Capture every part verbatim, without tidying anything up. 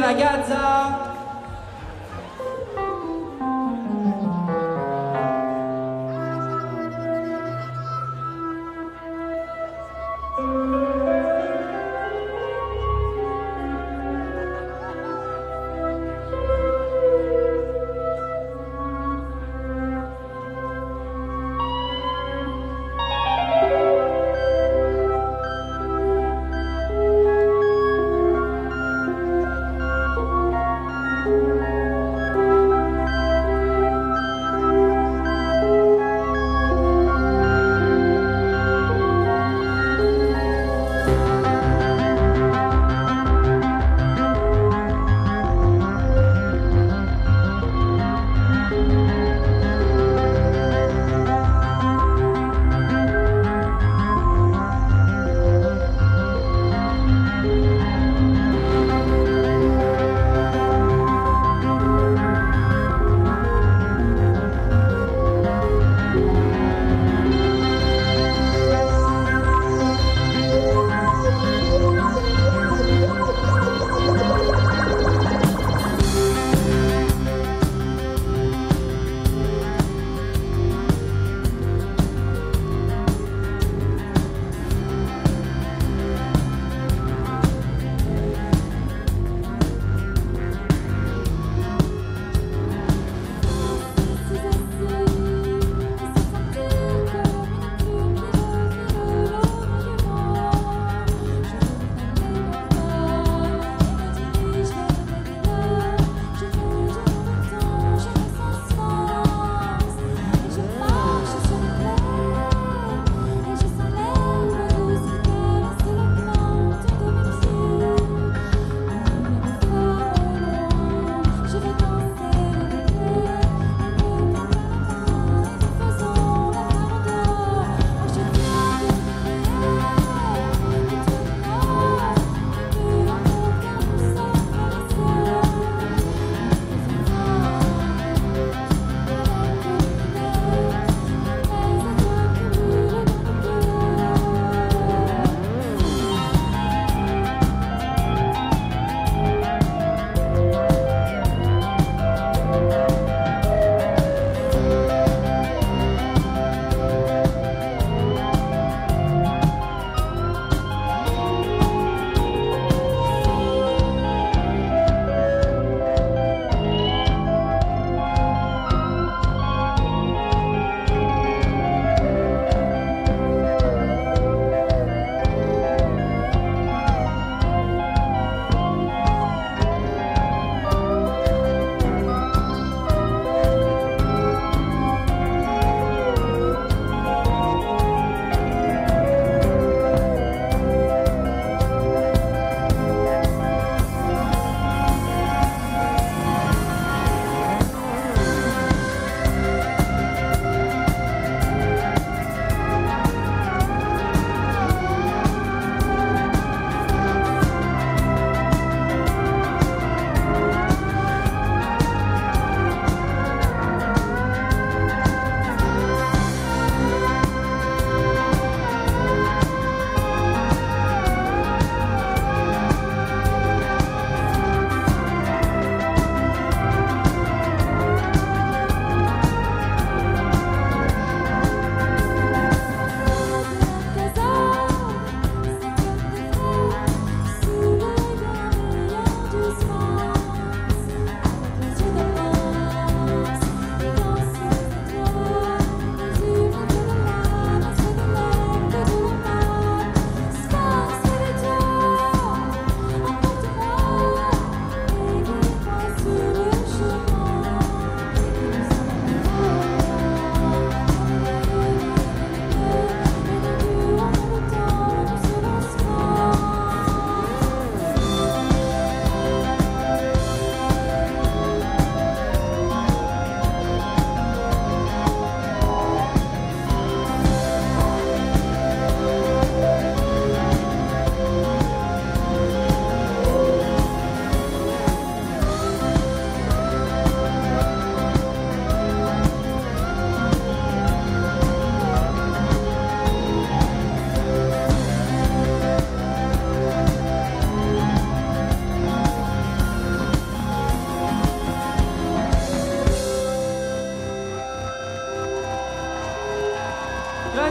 ragazza.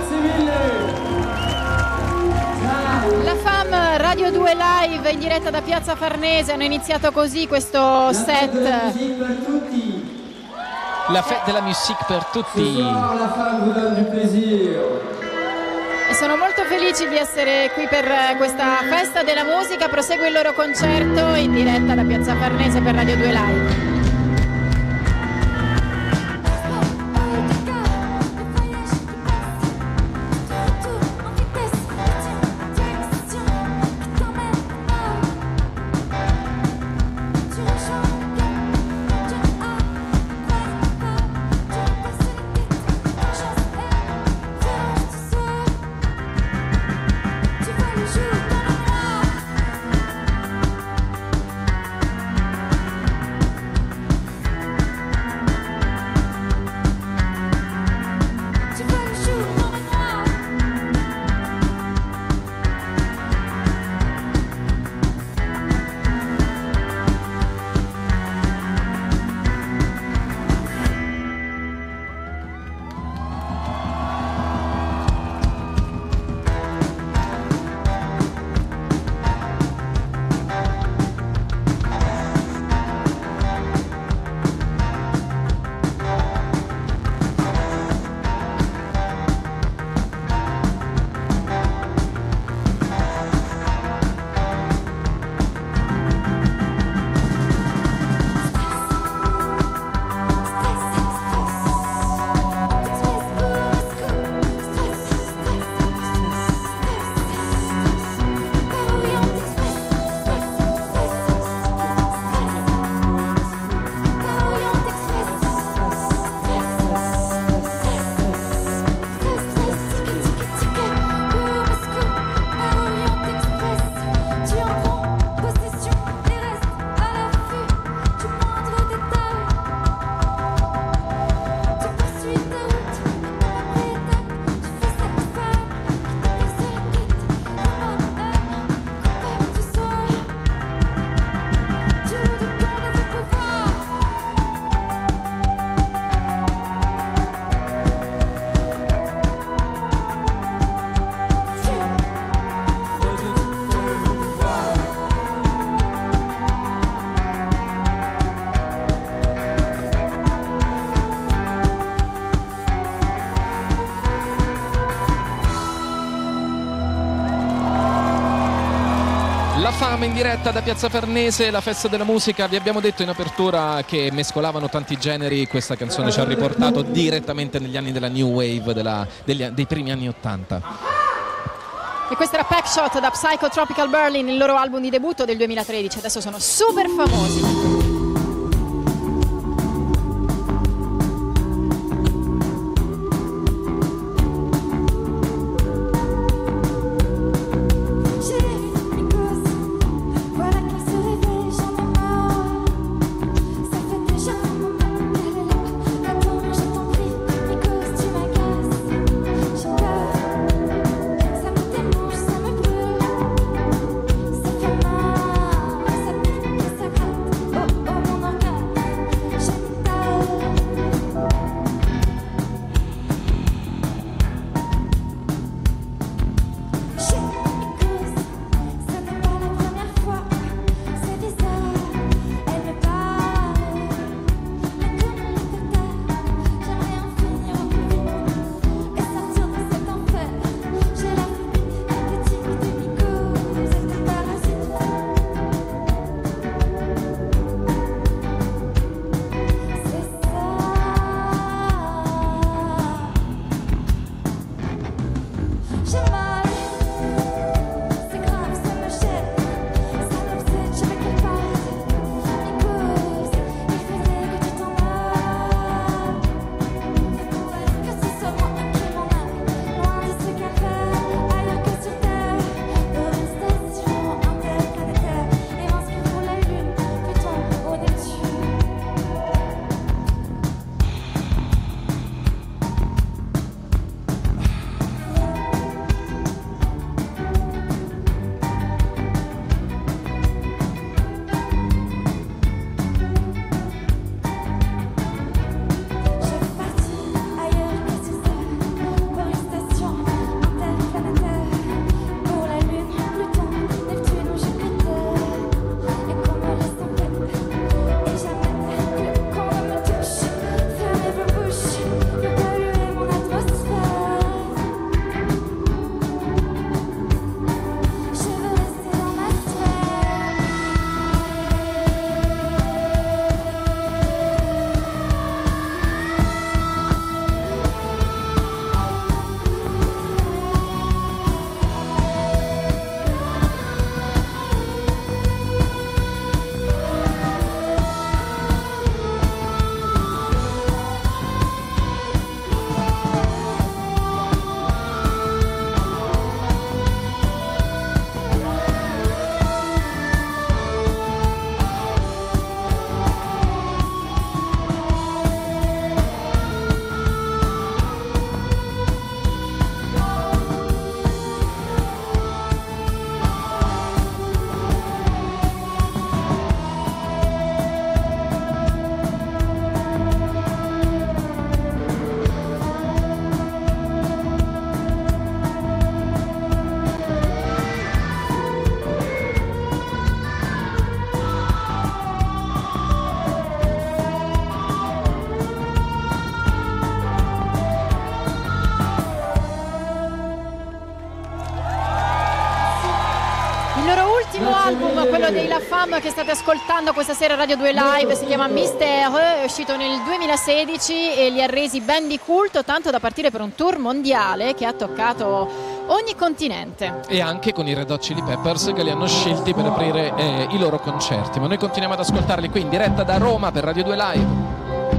La Fam Radio due Live in diretta da Piazza Farnese, hanno iniziato così questo set. La fête de la musique per tutti. E sono molto felici di essere qui per questa festa della musica. Prosegue il loro concerto in diretta da Piazza Farnese per Radio due Live. Fam in diretta da Piazza Farnese, la festa della musica. Vi abbiamo detto in apertura che mescolavano tanti generi. Questa canzone ci ha riportato direttamente negli anni della New Wave, della, degli, dei primi anni ottanta. E questo era Packshot da Psychotropical Berlin, il loro album di debutto del duemilatredici. Adesso sono super famosi. Oh album, quello dei La Femme, che state ascoltando questa sera a Radio due Live, si chiama Mystère, è uscito nel duemilasedici e li ha resi ben di culto, tanto da partire per un tour mondiale che ha toccato ogni continente. E anche con i Red Hot Chili Peppers, che li hanno scelti per aprire eh, i loro concerti. Ma noi continuiamo ad ascoltarli qui in diretta da Roma per Radio due Live.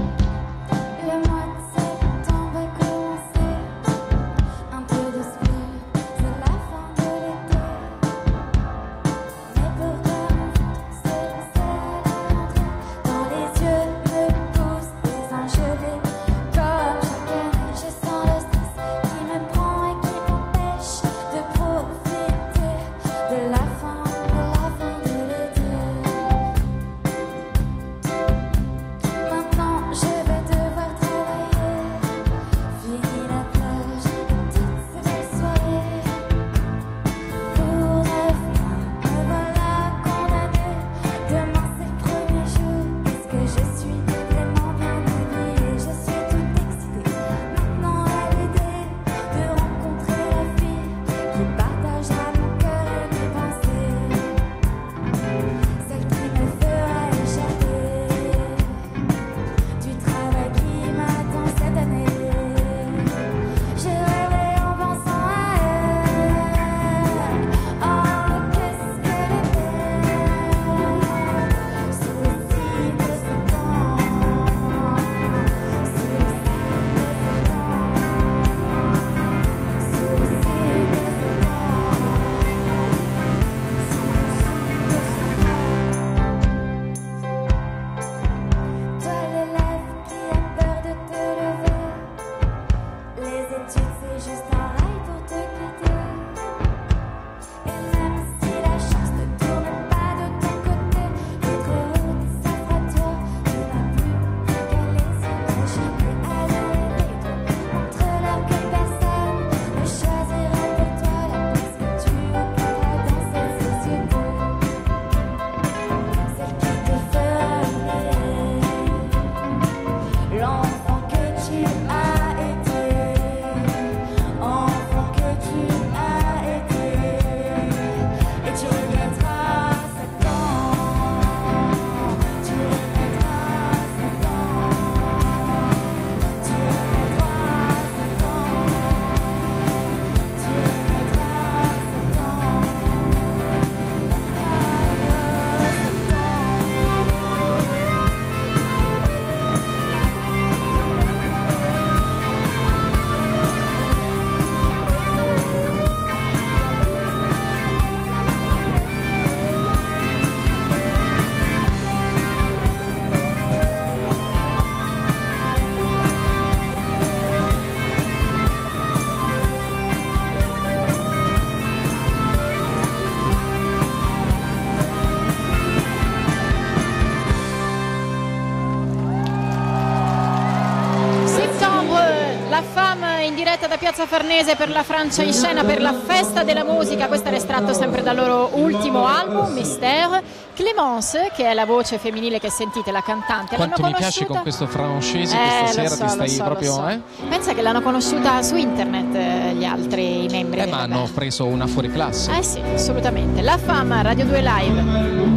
Da Piazza Farnese per la Francia in scena per la festa della musica. Questo era estratto sempre dal loro ultimo album Mystère. Clémence, che è la voce femminile che sentite, la cantante, quanto l'hanno mi conosciuta... piace con questo francese eh, che stasera so, ti stai so, proprio so. eh? Pensa che l'hanno conosciuta su internet eh, gli altri membri eh, della ma hanno band. preso una fuoriclasse. Eh sì, assolutamente. La Fama, Radio due Live.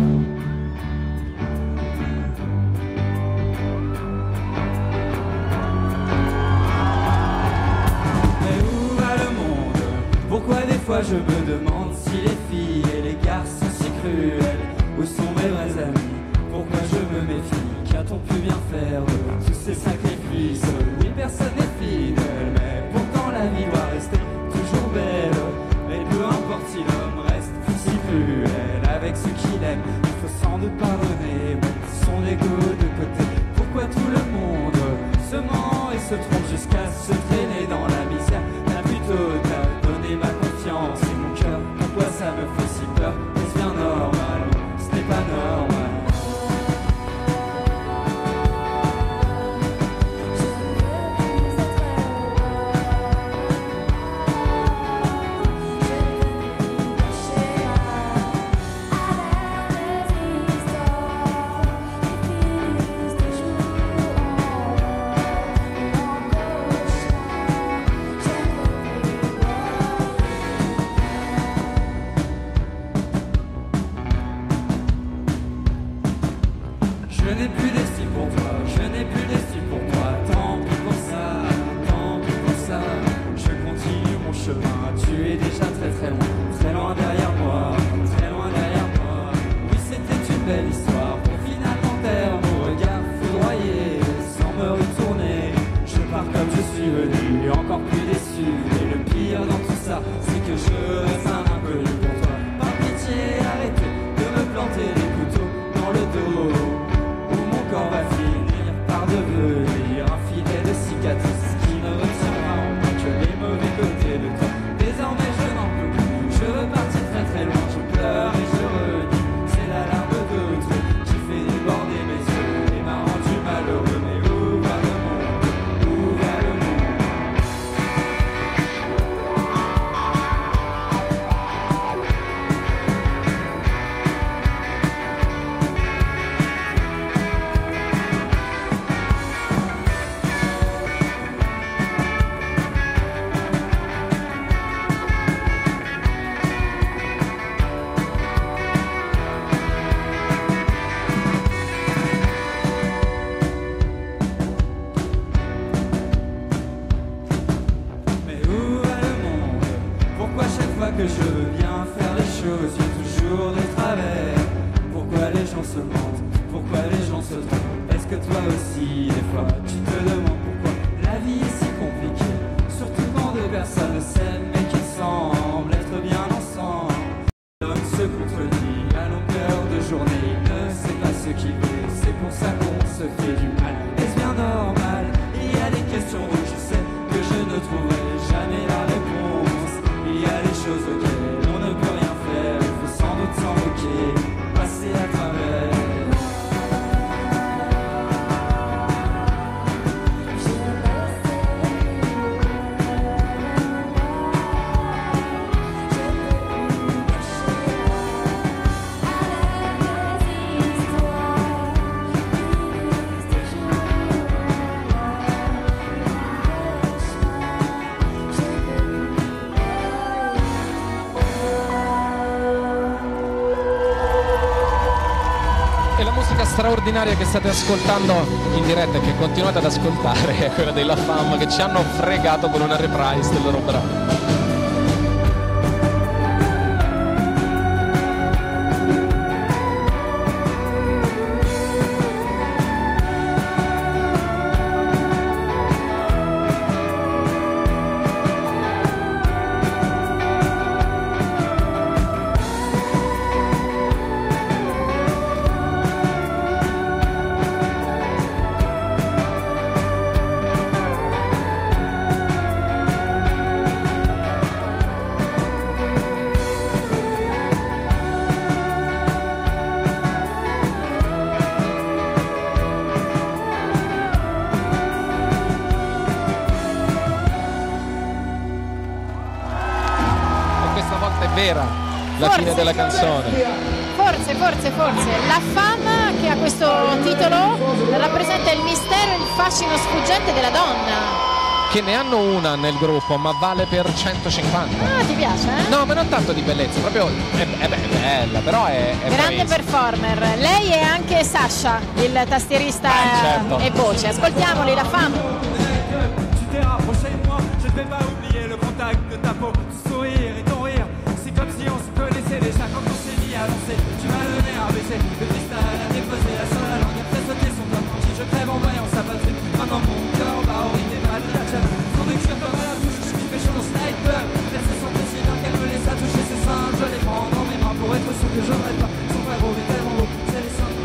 Je me demande si les filles et les garçons si cruels, où sont mes vrais amis? Pourquoi je me méfie? Qu'a-t-on pu bien faire de tous ces sacrifices? Oui, personne n'est fidèle, mais pourtant la vie doit rester toujours belle. Et peu importe si l'homme reste si cruel avec ceux qu'il aime, il faut sans doute pardonner, mettre son ego de côté. Pourquoi tout le monde se ment et se trompe jusqu'à se traîner dans la misère? T'as plutôt t'as donné ma confiance et mon cœur, pourquoi ça me fait si peur? Est-ce bien normal? Ce n'est pas normal. Je veux plus être chemin. Tu es déjà très très loin, très loin derrière moi, très loin derrière moi. Oui, c'était une belle histoire pour finalement perdre mon regard foudroyé. Sans me retourner, je pars comme je suis venu, encore plus déçu. Et le pire dans tout ça, c'est que je reste un inconnu pour toi. Par pitié, arrêtez de me planter des couteaux dans le dos, où mon corps va finir par devenir un filet de cicatrices qui ne retiendra en moi que les mauvais côtés de toi. Désormais je n'en peux plus, je veux partir très très loin. Je pleure et je redis, c'est la larme de trop qui fait déborder mes yeux et m'a rendu malheureux. Mais où va le monde, où va le monde? Que je veux bien faire les choses, il y a toujours des travers. Pourquoi les gens se mentent, pourquoi les gens se trompent? Est-ce que toi aussi, des fois, tu te demandes pourquoi la vie est si compliquée? Surtout quand deux personnes s'aiment mais qui semblent être bien ensemble. L'homme se contredit à longueur de journée, il ne sait pas ce qu'il veut, c'est pour ça qu'on se fait du mal. Est-ce bien normal? Il y a des questions dont je sais que je ne trouverai jamais la réponse. Il y a des choses auxquelles on ne peut rien faire, il faut sans doute s'en moquer, passer à travers. Straordinaria che state ascoltando in diretta e che continuate ad ascoltare è quella dei La Femme, che ci hanno fregato con una reprise del loro brano. La forse, fine della canzone. Forse, forse, forse. La Femme, che ha questo titolo, rappresenta il mistero e il fascino sfuggente della donna. Che ne hanno una nel gruppo, ma vale per centocinquanta. Ah, ti piace, eh? No, ma non tanto di bellezza, proprio è, è bella, però è, è grande bravissima. Performer. Lei è anche Sasha, il tastierista ah, certo. e voce. Ascoltiamoli, La Femme. Déjà quand on s'est mis à lancer, tu m'as le nez abaissé, le cristal a déposé la seule la langue, après sauter son corps entier, je crève en voyant sa patrie. Maintenant mon cœur bat au rythme des balles de la chatte, sans écrire comme à la bouche, je suis fait chaud dans sniper. Verser son plaisir qu'elle me laisse à toucher ses seins, je les prends dans mes mains pour être sûr que je n'arrête pas. Son frère beau est tellement beau, c'est les seins.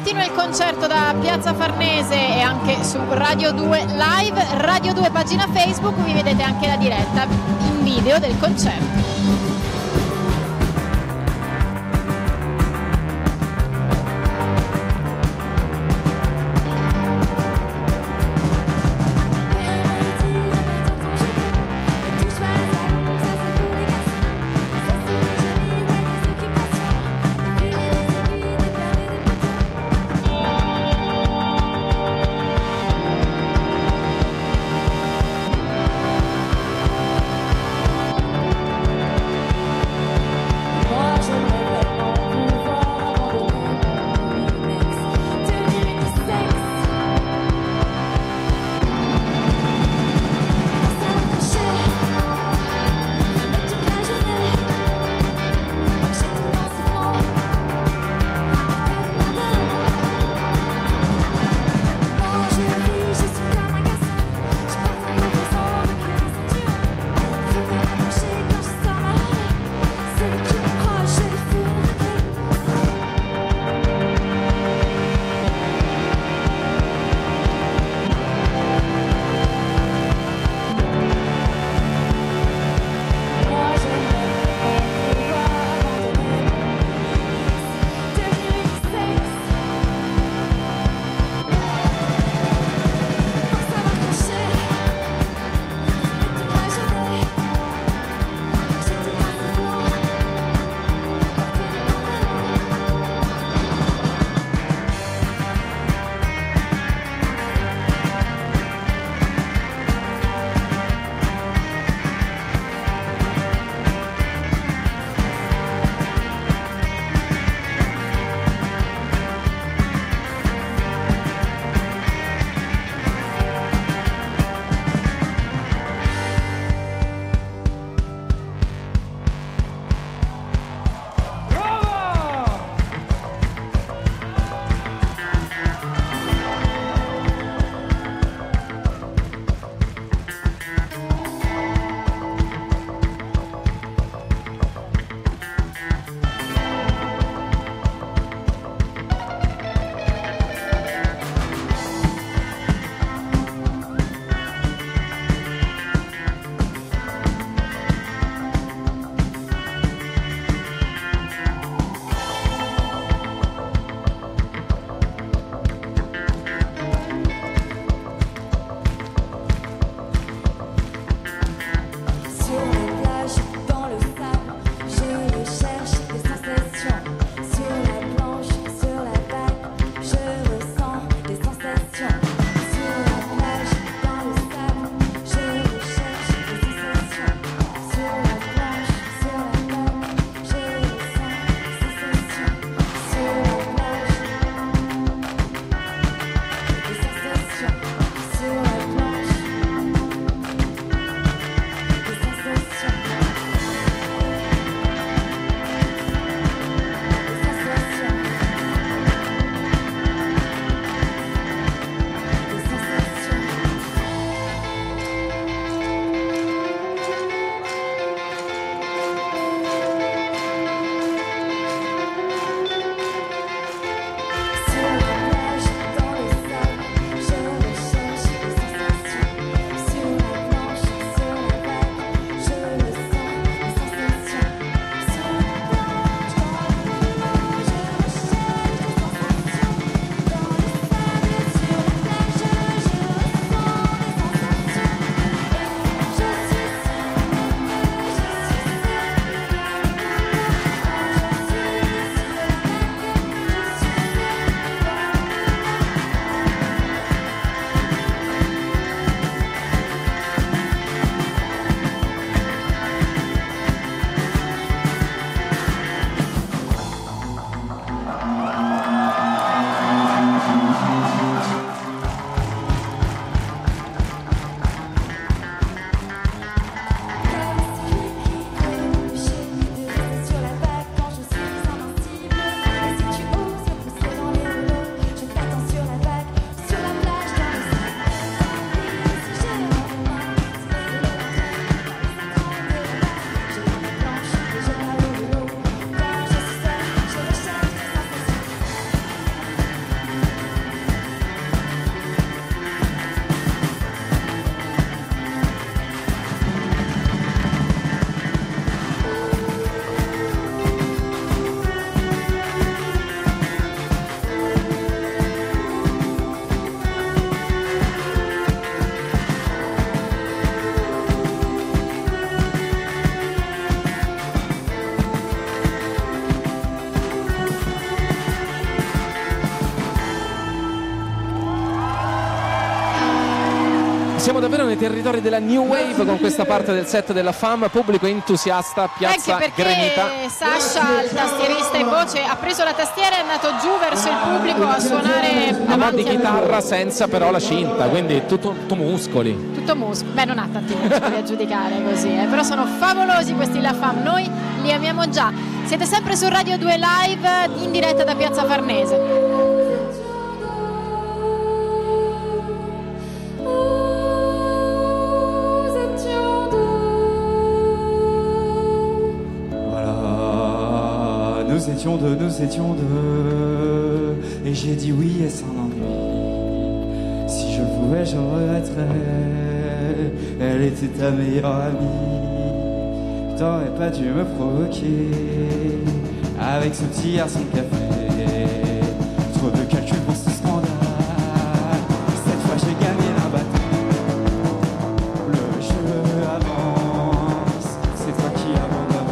Continua il concerto da Piazza Farnese e anche su Radio due Live, Radio due pagina Facebook, vi vedete anche la diretta in video del concerto. Siamo davvero nei territori della New Wave con questa parte del set della F A M, pubblico entusiasta, piazza Anche perché gremita. Sasha, il tastierista in voce, ha preso la tastiera e è andato giù verso il pubblico a suonare A mo' di davanti a chitarra senza però la cinta, quindi tutto, tutto muscoli. tutto muscolo. Beh, non ha tanti muscoli a giudicare così, eh. Però sono favolosi questi La F A M, noi li amiamo già. Siete sempre su Radio due Live in diretta da Piazza Farnese. Nous étions deux, nous étions deux, et j'ai dit oui et sans ennui. Si je le pouvais, je regretterais. Elle était ta meilleure amie. T'aurais pas dû me provoquer avec ce petit garçon de café. Trop de calcul pour ce scandale. Cette fois j'ai gagné la bataille. Le jeu avance, c'est toi qui abandonnes.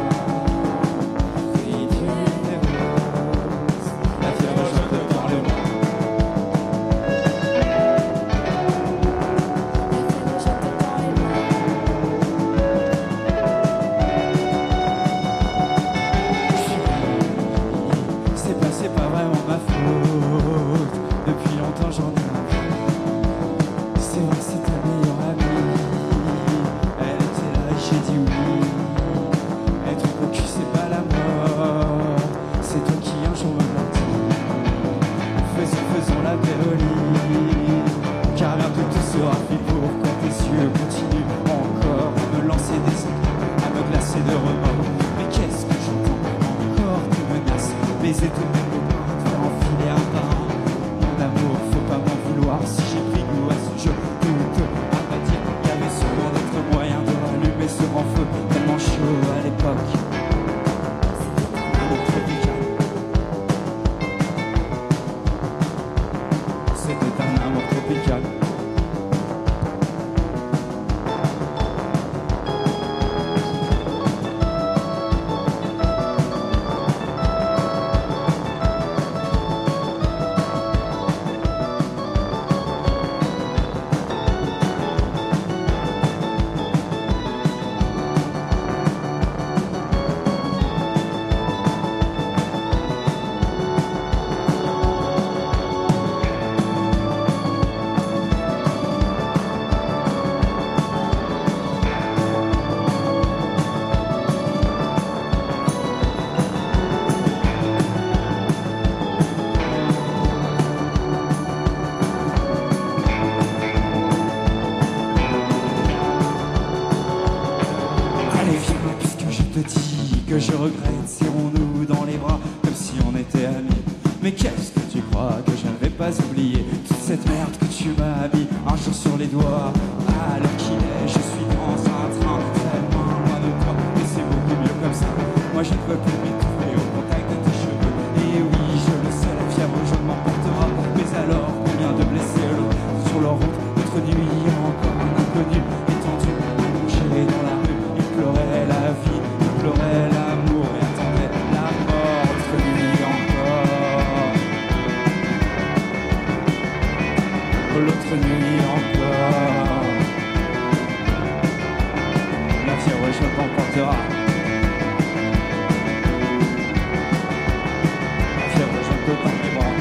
Que je regrette, serrons-nous dans les bras comme si on était amis. Mais qu'est-ce que tu crois que je n'avais pas oublié toute cette merde que tu m'as mis un jour sur les doigts. À l'heure qu'il est, je suis dans un train tellement loin de toi, mais c'est beaucoup mieux comme ça. Moi je ne veux plus m'étouffer au contact de tes cheveux. Et oui, je le sais, la fièvre je m'emportera. Mais alors, combien de blessés l'autre sur leur route, notre nuit encore un inconnu étendu, allongé dans la rue, il pleurait la vie. Pleurait l'amour et attendait la mort, autre nuit encore. L'autre nuit encore. La fièvre je t'emportera. La fièvre je te tends les bras.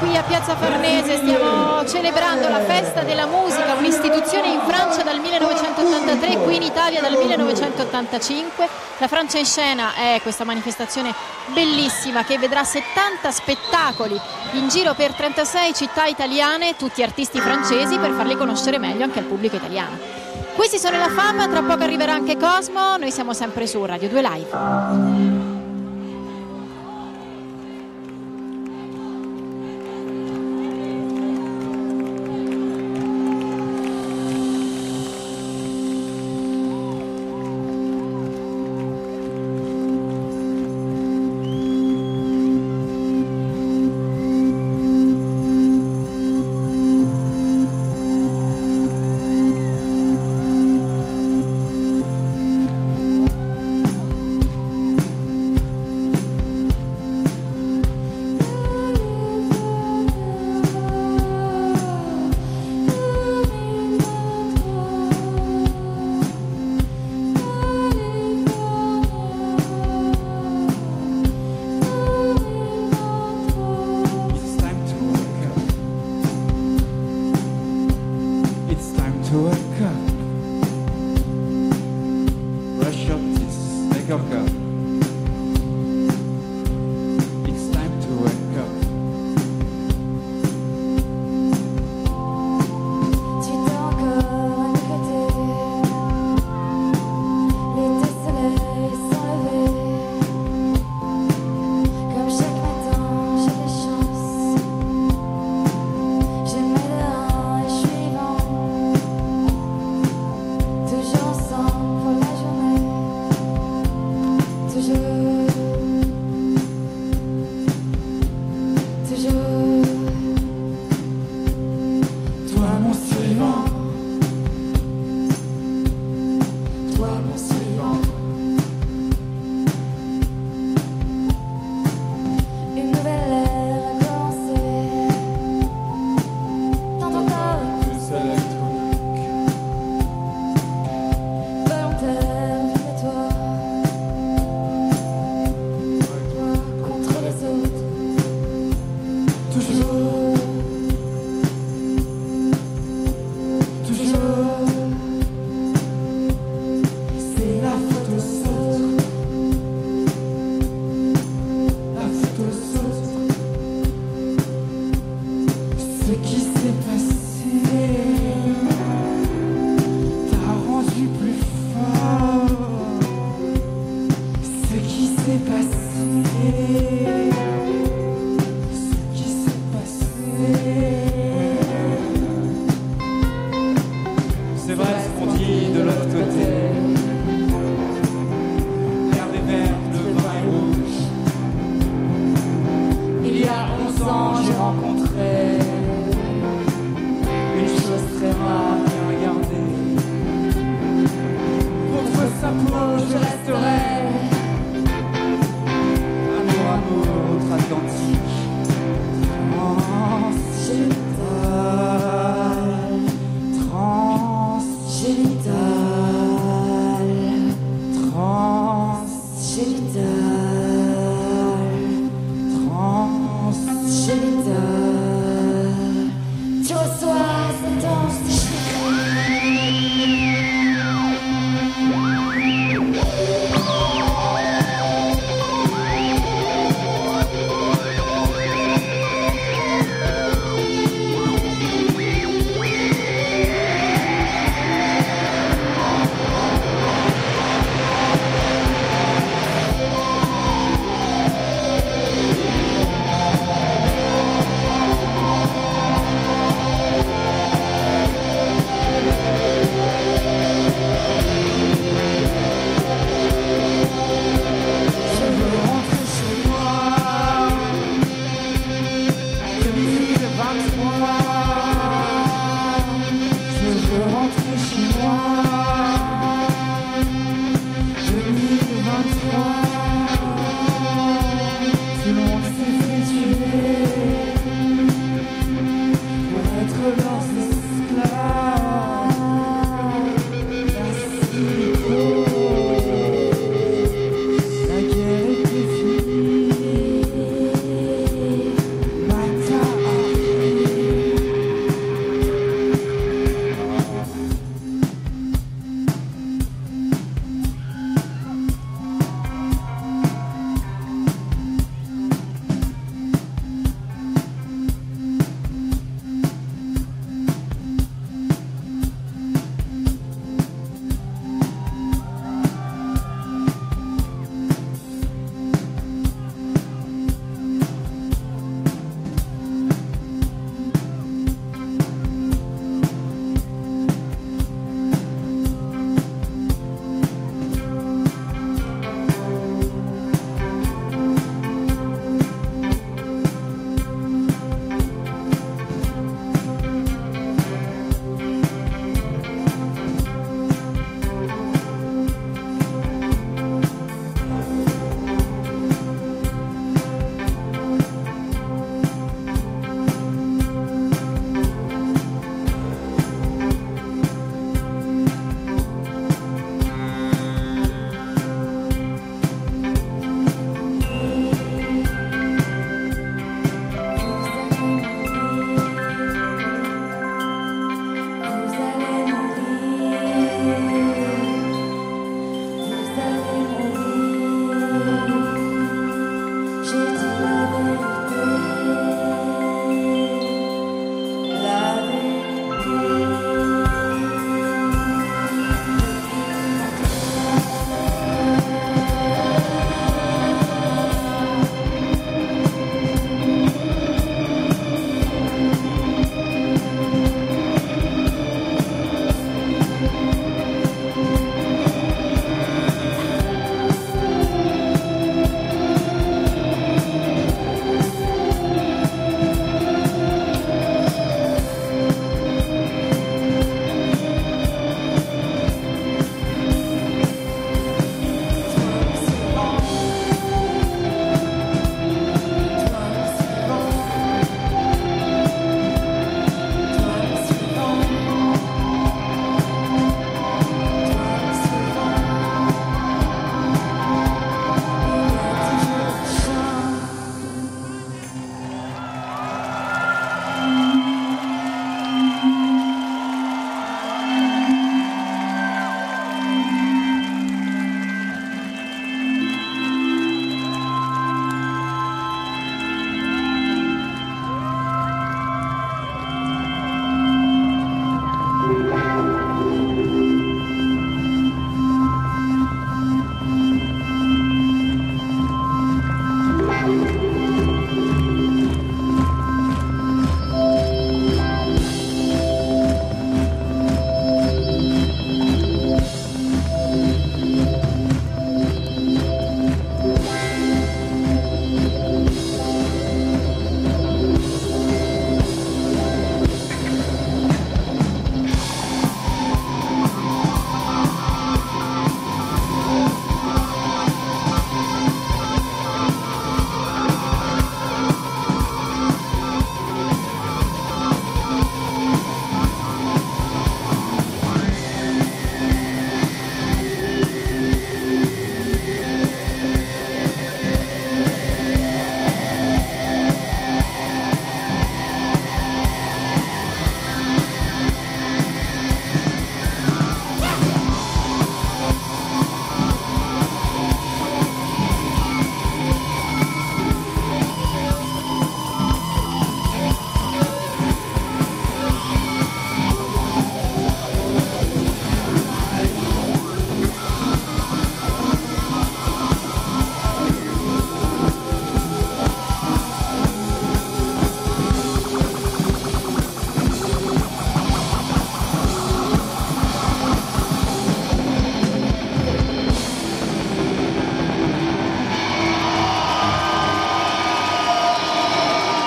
qui a Piazza Farnese, stiamo celebrando la festa della musica, un'istituzione in Francia dal millenovecentottantatré, qui in Italia dal millenovecentottantacinque. La Francia in scena è questa manifestazione bellissima che vedrà settanta spettacoli in giro per trentasei città italiane, tutti artisti francesi, per farli conoscere meglio anche al pubblico italiano. Questi sono La Fama, tra poco arriverà anche Cosmo, noi siamo sempre su Radio due Live.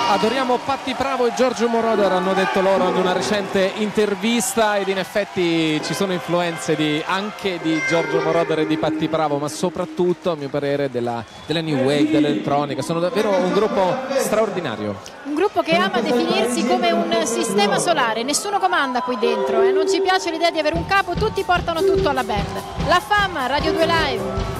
Adoriamo Patti Pravo e Giorgio Moroder, hanno detto loro ad una recente intervista, ed in effetti ci sono influenze di, anche di Giorgio Moroder e di Patti Pravo, ma soprattutto a mio parere della, della new wave, dell'elettronica. Sono davvero un gruppo straordinario. Un gruppo che ama definirsi come un sistema solare, nessuno comanda qui dentro, eh? Non ci piace l'idea di avere un capo, tutti portano tutto alla band. La Fama, Radio due Live.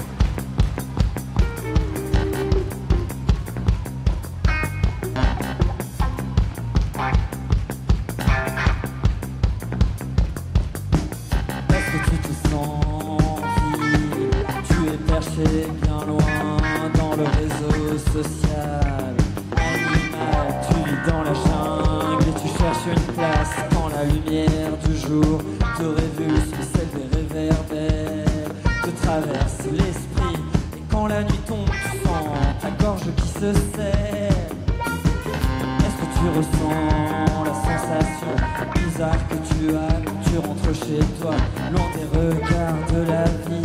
Bien loin dans le réseau social animal, tu vis dans la jungle et tu cherches une place quand la lumière du jour te révulse, celle des réverbères te traverse l'esprit, et quand la nuit tombe tu sens ta gorge qui se serre. Est-ce que tu ressens la sensation bizarre que tu as quand tu rentres chez toi, loin des regards de la vie?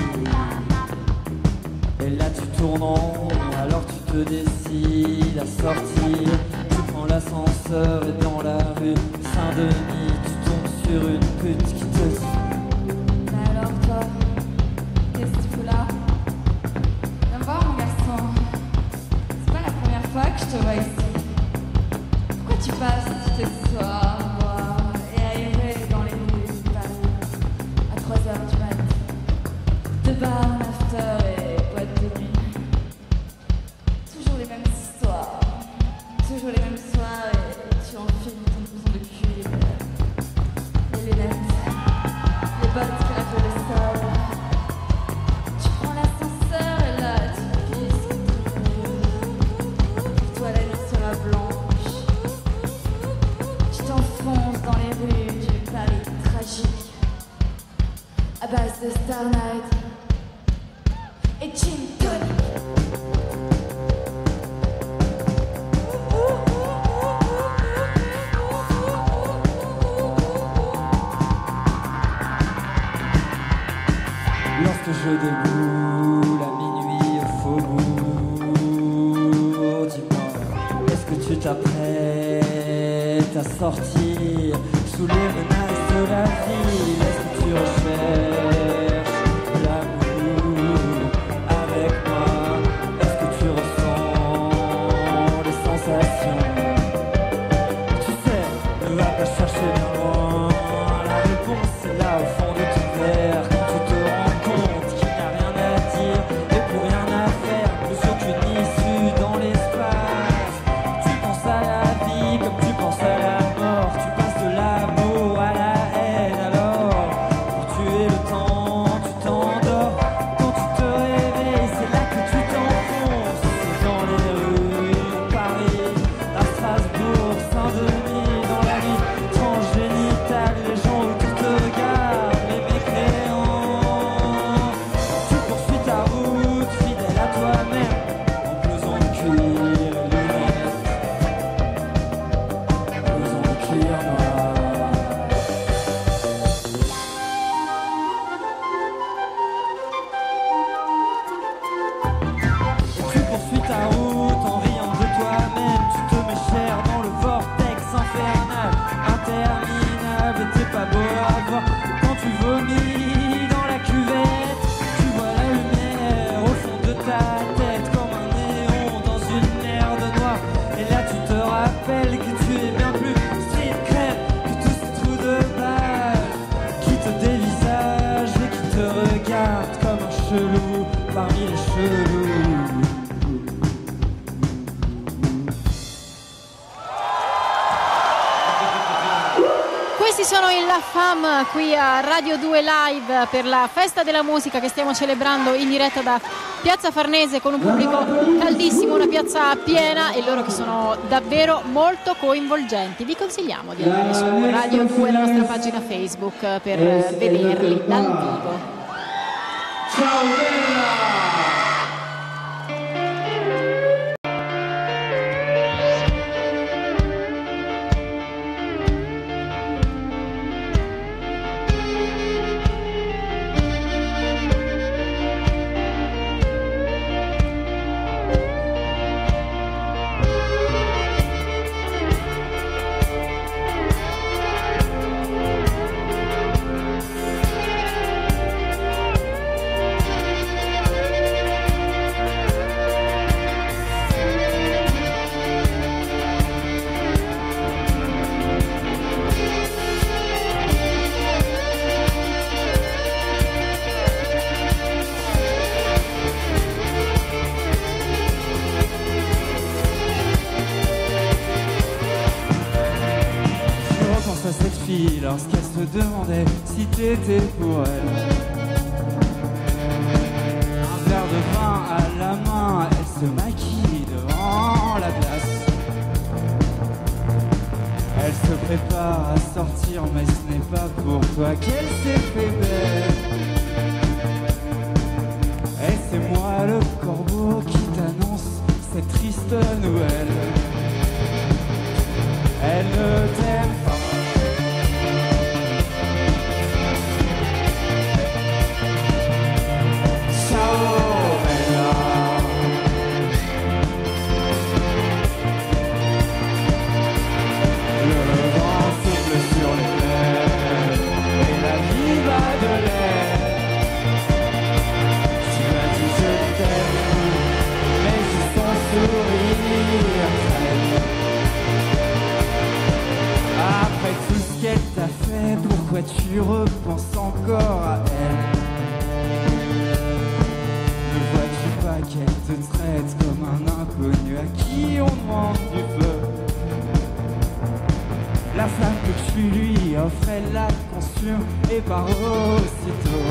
Et là tu tournes en rond, alors tu te décides à sortir. Tu prends l'ascenseur et dans la rue Saint-Denis, tu tombes sur une pute qui te dit: mais alors toi, qu'est-ce que tu fous là? Viens me voir mon garçon, c'est pas la première fois que je te vois ici. Pourquoi tu passes tous tes soirs noirs et aérés dans les rues de Paris à trois heures du mat, de bar en after et de nuit. Toujours les mêmes histoires, toujours les mêmes soirs, et tu enfiles ton blouson de cuir, les lunettes, les bottes qui raflent le sol. Tu prends l'ascenseur et là tu pisses pour toi la nuit sera blanche. Tu t'enfonces dans les rues du Paris tragique à base de Star Night et gin tonic. Lorsque je déboule à minuit au faubourg, dis-moi, est-ce que tu t'apprêtes à sortir sous les menaces de la ville? Est-ce que tu recherches l'amour avec moi? Est-ce que tu ressens les sensations? Tu sais, ne va pas chercher bien loin, la réponse est là au fond de ton verre. Quand tu te rends compte qu'il n'y a rien à dire et plus rien à faire, plus aucune issue dans l'espace. Tu penses à la vie comme tu penses à la mort, tu passes de l'amour à la haine. Alors pour tuer le temps tu t'endors, quand tu te réveilles c'est là que tu t'enfonces. C'est dans les rues de Paris, à Strasbourg, Saint-Denis, dans la vie transgénitale, les gens autour te regardent, les mécréants. Tu poursuis ta route fidèle à toi-même, en blouson de cuir et lunettes, blouson de cuir noir. Tu poursuis ta route en riant de toi-même, tu te mets cher dans le vortex infernal, interminable, et t'es pas beau à voir. Quand tu vomis dans la cuvette, tu vois la lumière au fond de ta tête comme un néon dans une merde noire. Et là tu te rappelles que tu es bien plus street cred que tous ces trous de balles qui te dévisagent et qui te regardent comme un chelou parmi les chelous. Questi sono il La Fama qui a Radio due Live per la festa della musica che stiamo celebrando in diretta da Piazza Farnese con un pubblico caldissimo, una piazza piena, e loro che sono davvero molto coinvolgenti. Vi consigliamo di andare su Radio due, la nostra pagina Facebook, per vederli dal vivo. Ciao bella! fille lorsqu'elle se demandait si t'étais pour elle. Un verre de vin à la main, elle se maquille devant la glace. Elle se prépare à sortir, mais ce n'est pas pour toi qu'elle s'est fait belle. Et c'est moi le corbeau qui t'annonce cette triste nouvelle. Elle ne t'aime pas. Ciao, bella. Le vent souffle sur les plaines et la vie va de l'air. Tu m'as dit je t'aime, mais juste son sourire traîne. Après tout ce qu'elle t'a fait, pourquoi tu repenses encore à elle? Ne vois-tu pas qu'elle te traite comme un inconnu à qui on demande du feu? La flamme que tu lui offres, elle la consume et part aussitôt.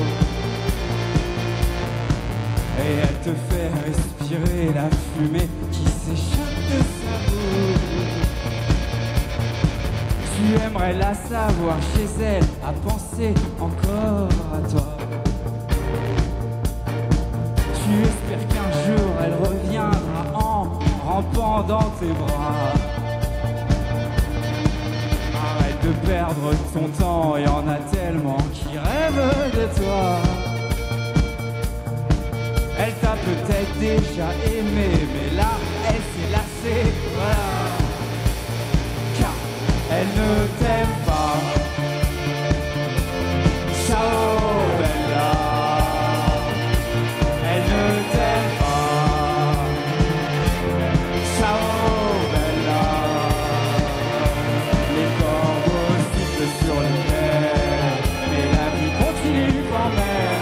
Et elle te fait respirer la fumée qui s'échappe de sa bouche. Tu aimerais la savoir chez elle, à penser encore à toi. Tu espères qu'un jour elle reviendra en rampant dans tes bras. Arrête de perdre ton temps, y en a tellement qui rêvent de toi. Elle t'a peut-être déjà aimé, mais là elle s'est lassée, voilà. Elle ne t'aime pas. Ciao, bella. Elle ne t'aime pas. Ciao, bella. Les corbeaux sifflent sur les mers, mais la vie continue quand même.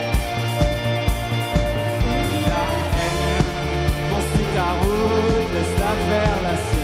La haine, poursuis ta route, laisse-la faire la sienne.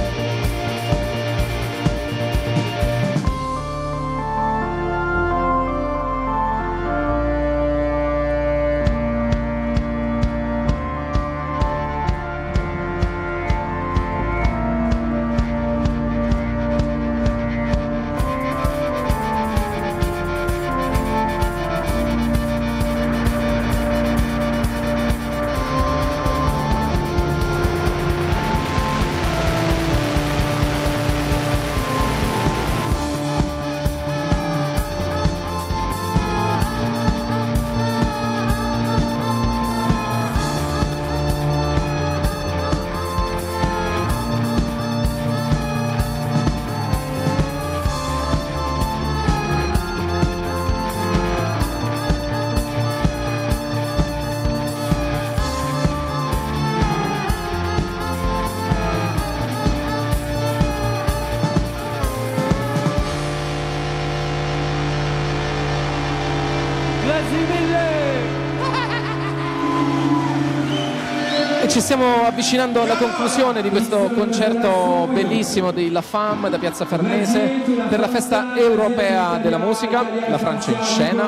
Ci stiamo avvicinando alla conclusione di questo concerto bellissimo di La Femme da Piazza Farnese per la festa europea della musica. La Francia in scena,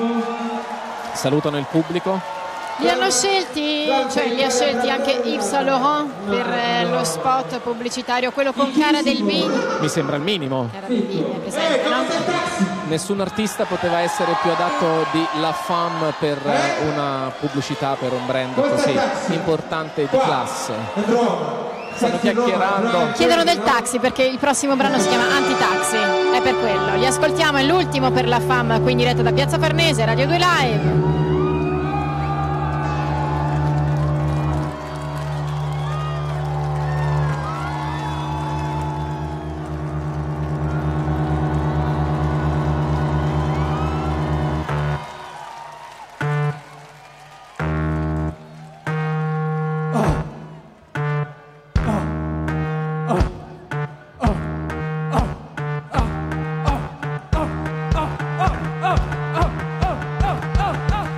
salutano il pubblico. Li hanno scelti, cioè li ha scelti anche Yves Saint Laurent per eh, lo spot pubblicitario, quello con Cara Delevingne. Mi sembra il minimo. Cara Delevingne, presente, no? Nessun artista poteva essere più adatto di La Femme per una pubblicità, per un brand così importante e di classe. Stanno chiacchierando. Chiedono del taxi perché il prossimo brano si chiama Anti-Taxi, è per quello. Li ascoltiamo, è l'ultimo per La Femme, qui in diretta da Piazza Farnese, Radio due Live. Oh,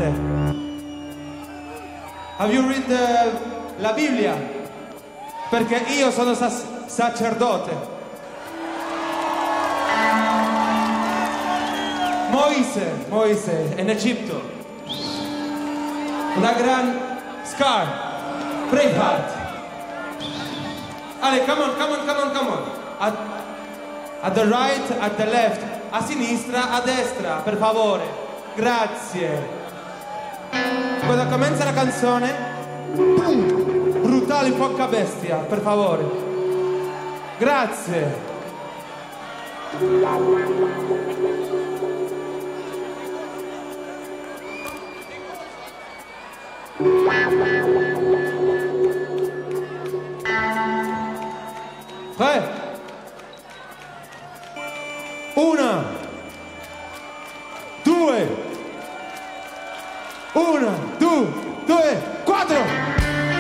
te? Have you read the, la Bibbia? Perché io sono sac- sacerdote. Moise, Moise, in Egitto. Una gran scar. Braveheart. Ale, come on, come on, come on, come on. At, at the right, at the left. A sinistra, a destra, per favore. Grazie. Quando comincia la canzone, boom, brutale poca bestia, per favore. Grazie. Tre. Una. Due. Una, due, due, quattro!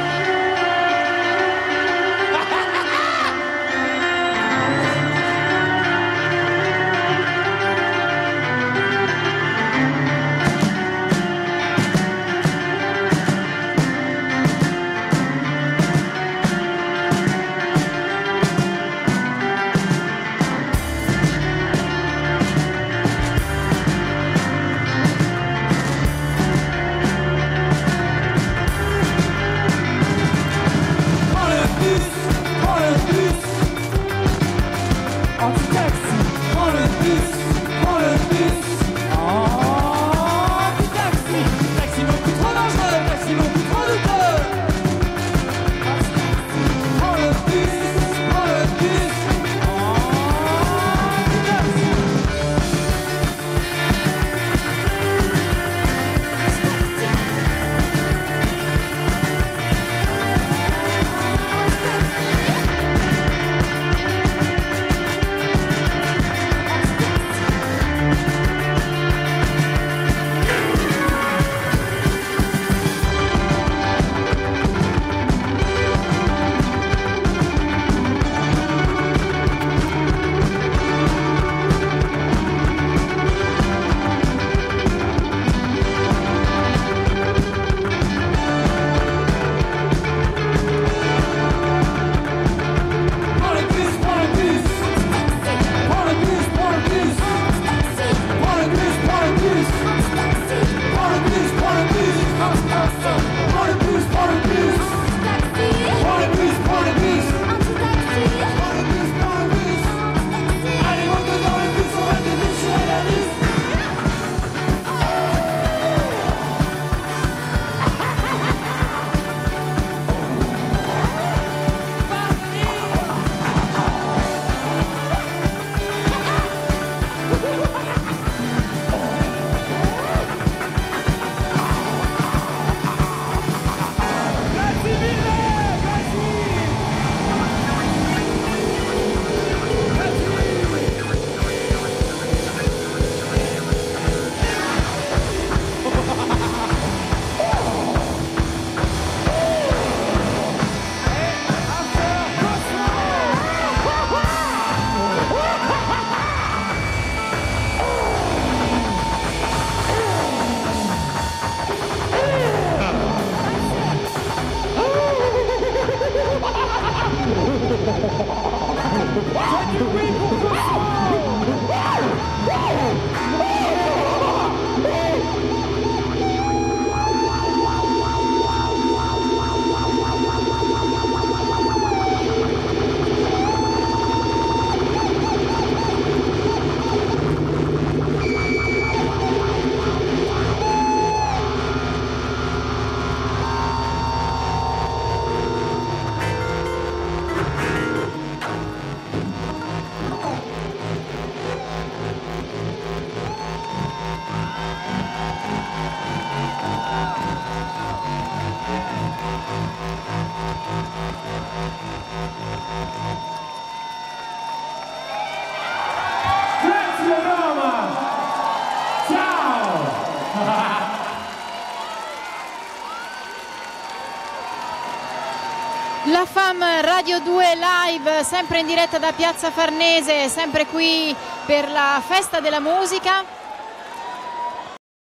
La Fam Radio due Live, sempre in diretta da Piazza Farnese, sempre qui per la Festa della Musica.